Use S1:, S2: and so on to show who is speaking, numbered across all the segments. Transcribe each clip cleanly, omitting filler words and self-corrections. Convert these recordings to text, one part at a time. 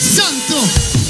S1: Santo.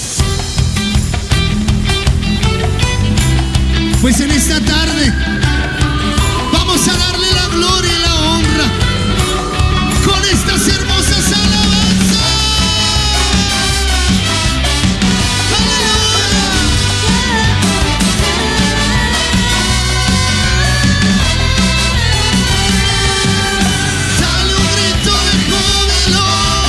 S1: Pues en esta tarde vamos a darle la gloria y la honra con estas hermosas alabanzas. ¡Aleluya! Dale un grito de júbilo.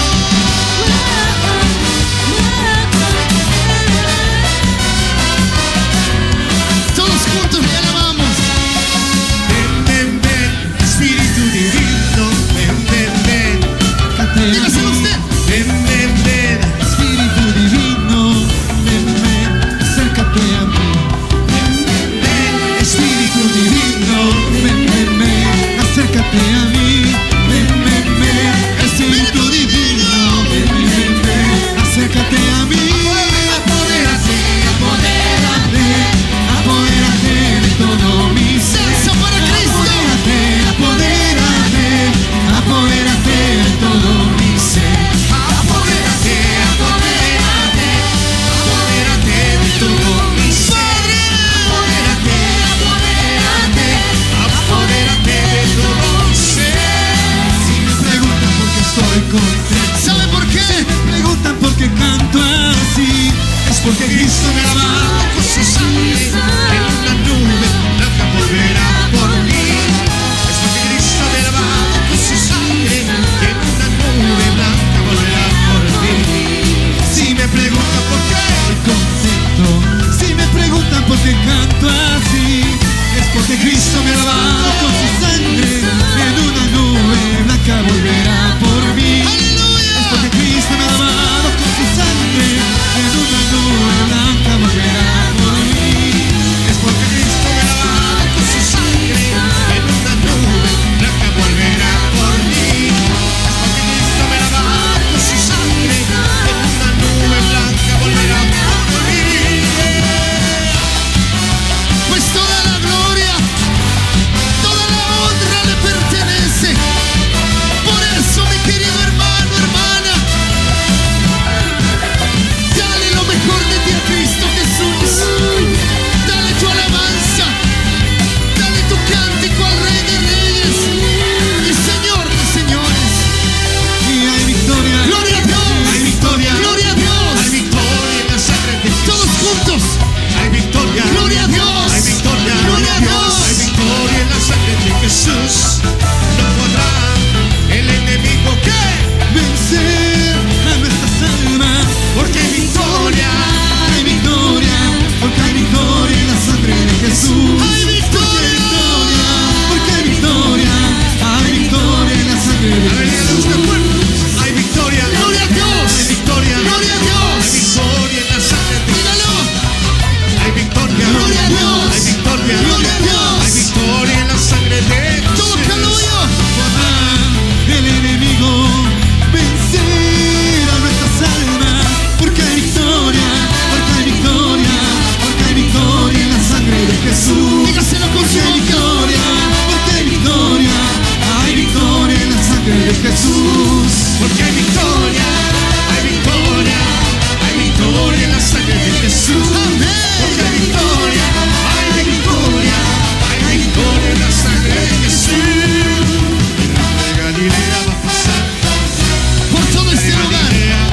S1: Todos juntos le alabamos.
S2: Ven, ven, ven, Espíritu Divino, ven, ven, ven.
S1: Dígaselo usted.
S2: Ven, ven, ven,
S3: Espíritu Divino, ven, ven, acércate a mí.
S2: ven, ven, ven, Espíritu Divino,
S3: Ven, ven, ven, acércate a mí. Ven, ven, ven, Espíritu Divino, ven, ven, ven, acércate a mí.
S2: apodérate, apodérate,
S3: Apodérate de todo mi ser.
S1: Salsa para Cristo.
S3: Apodérate, apodérate de todo mi ser.
S2: apodérate, apodérate, apodérate de todo mi ser. Apodérate, apodérate, apodérate de todo mi ser.
S3: Si me preguntan por qué estoy contento,
S1: ¿Sabe por qué?
S3: preguntan por qué canto así, es porque Cristo me ha lavado
S2: Con su sangre en una nube blanca volverá por mí. Es porque Cristo me ha lavado con su sangre en una nube blanca volverá por mí. Si me preguntan por qué,
S3: estoy contento. Si me preguntan por qué canto así, es porque Cristo me ha lavado con su sangre en una nube blanca volverá por mí. Es porque Cristo me ha lavado con su sangre en una nube blanca volverá por mí.
S2: es porque Cristo me ha lavado con su sangre en una nube blanca volverá por mí. Es porque Cristo me ha lavado con su sangre en una nube blanca volverá por mí.
S1: Pues toda la gloria, toda la honra le pertenece. Por eso, mi querido hermano, hermana, dale lo mejor de ti a Cristo Jesús. Dale tu alabanza, dale tu cántico al Rey de Reyes y Señor de Señores.
S3: Y hay victoria.
S1: Gloria a Dios,
S2: Hay victoria,
S1: gloria a
S2: hay
S1: Dios.
S2: victoria en la sangre de Jesús.
S1: Todos juntos.
S2: Hay victoria,
S1: Gloria a Dios.
S2: hay victoria,
S1: Gloria a Dios.
S2: hay victoria en la sangre de Jesús. No podrá el enemigo que,
S3: Vencer a nuestras almas,
S2: porque hay victoria,
S3: hay victoria, porque hay victoria en la sangre de Jesús.
S1: Hay victoria.
S3: Porque hay victoria, hay victoria en la sangre de
S2: a ver, dígale
S3: Jesús.
S2: usted fuerte. Hay victoria,
S1: Gloria a Dios.
S2: hay victoria,
S1: Gloria a
S2: hay
S1: Dios.
S2: victoria en la sangre de
S1: Dígalo.
S2: Hay victoria,
S1: Gloria a Dios.
S2: hay victoria,
S1: Gloria a Dios.
S2: hay victoria en la sangre de
S1: Todo
S2: Jesús.
S1: aleluya.
S3: Podrá el enemigo vencer a nuestras almas, porque hay victoria, porque hay victoria, porque hay victoria en la sangre de Jesús.
S1: Dígaselo con su
S3: Porque hay
S1: boca.
S3: victoria, porque hay victoria, hay victoria en la sangre de Jesús.
S2: Porque hay victoria, hay victoria, hay victoria en la sangre de Jesús. Porque hay victoria, hay victoria, hay victoria en la sangre de Jesús. El hombre de Galilea va pasando,
S1: Por todo este lugar.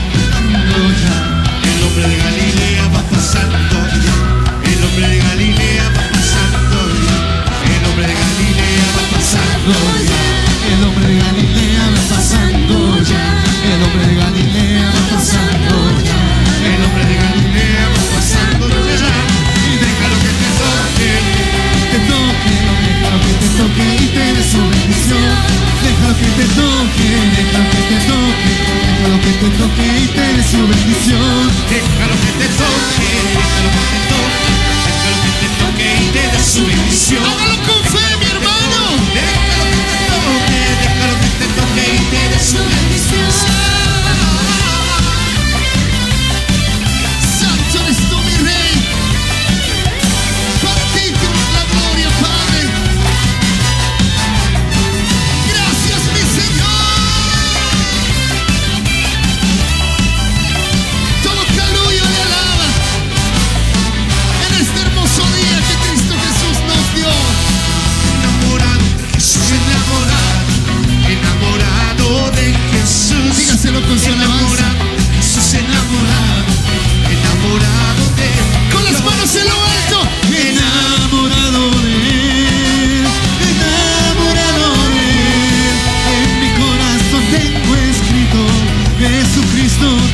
S2: el hombre de Galilea va pasando, el hombre de Galilea va pasando, el hombre de Galilea va pasando.
S3: El hombre de Galilea va pasando ya. El hombre de Galilea va pasando ya.
S2: El hombre de Galilea va pasando ya. Y déjalo que te toque.
S3: Te toque, déjalo que te toque y te dé su bendición. Déjalo que te toque, déjalo que te toque, déjalo que te toque y te dé su bendición.
S2: Déjalo que te toque, déjalo que te toque, déjalo que te toque y te dé su bendición.
S1: Hágalo con fe, mi hermano.
S2: Déjalo que te toque, déjalo que te toque y te dé su bendición.
S1: Santo eres tú, mi Rey. Para ti la gloria, Padre. Gracias, mi Señor.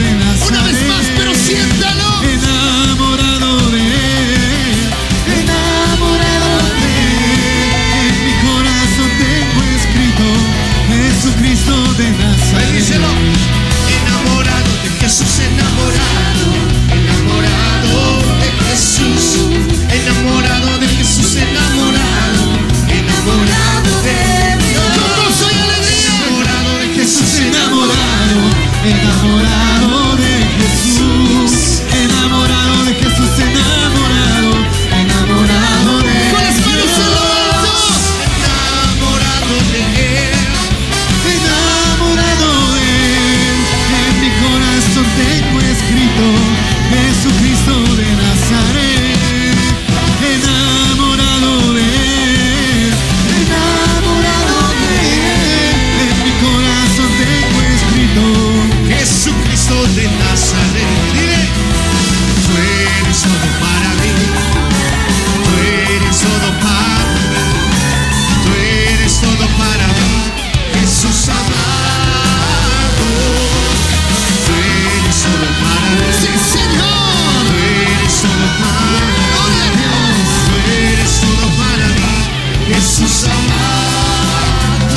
S3: de Nazaret.
S1: Una vez más, pero siéntalo.
S3: Enamorado de Él, enamorado de Él. En mi corazón tengo escrito Jesucristo de Nazaret.
S2: Díselo. Enamorado de Jesús, enamorado, enamorado de Jesús, enamorado de Jesús, enamorado, enamorado de Dios.
S1: Con gozo y alegría.
S2: Enamorado de Jesús,
S3: Enamorado, enamorado de Jesús, enamorado de Jesús, enamorado, enamorado de
S1: Con las manos en lo alto.
S2: enamorado de Él.
S3: enamorado de Él. En mi corazón tengo escrito Jesucristo de Nazaret. Enamorado de Él, enamorado de Él. En mi corazón tengo escrito
S2: Jesucristo de Nazaret. Dile, tú eres todo para mí, tú eres todo para mí, tú eres todo para mí, Jesús amado. Tú eres todo para mí,
S1: Sí, Señor.
S2: tú eres todo para mí,
S1: Gloria a Dios.
S2: tú eres todo para mí, Jesús amado.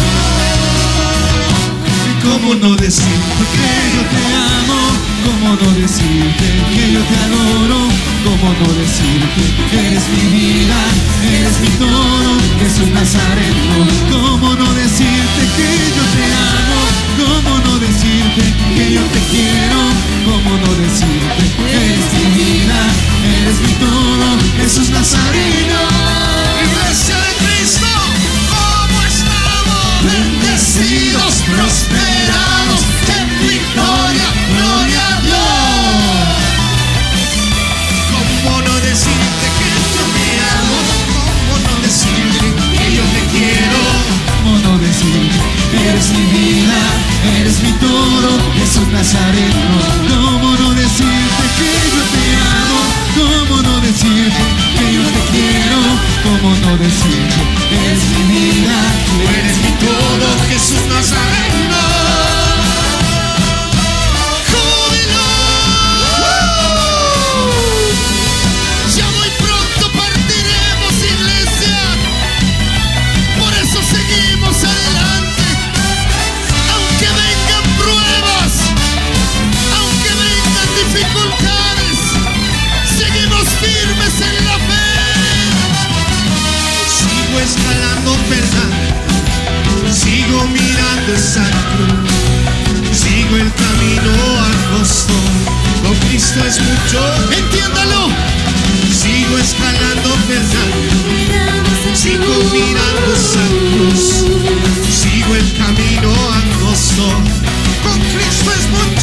S3: ¿Cómo no decirte que yo te amo? ¿Cómo no decirte que yo te adoro? ¿Cómo no decirte que eres mi vida, eres mi todo, Jesús Nazareno? ¿Cómo no decirte que yo te amo? ¿Cómo no decirte que yo te quiero? ¿Cómo no decirte que eres mi vida, eres mi todo, Jesús Nazareno?
S2: Iglesia de Cristo, ¿cómo estamos?
S1: Bendecidos, prosperados, en victoria, gloria a Dios.
S2: ¿Cómo no decirte que yo te amo? ¿Cómo no decirte que yo te quiero?
S3: ¿Cómo no decirte que eres mi vida, eres mi todo, Jesús Nazareno? ¿Cómo no decirte que yo te amo? ¿Cómo no decirte que yo te quiero? ¿Cómo no decirte que eres mi vida,
S2: Tú eres mi todo, Jesús Nazareno.
S1: ¡Júbilo! Ya muy pronto partiremos, iglesia. Por eso seguimos adelante. Aunque vengan pruebas, aunque vengan dificultades, seguimos firmes en la fe.
S2: Sigo escalando peldaños, sigo mirando esa cruz, sigo el camino angosto, con Cristo es mucho.
S1: Entiéndalo.
S2: Sigo escalando peldaños, sigo mirando esa cruz, sigo el camino angosto, con Cristo es mucho.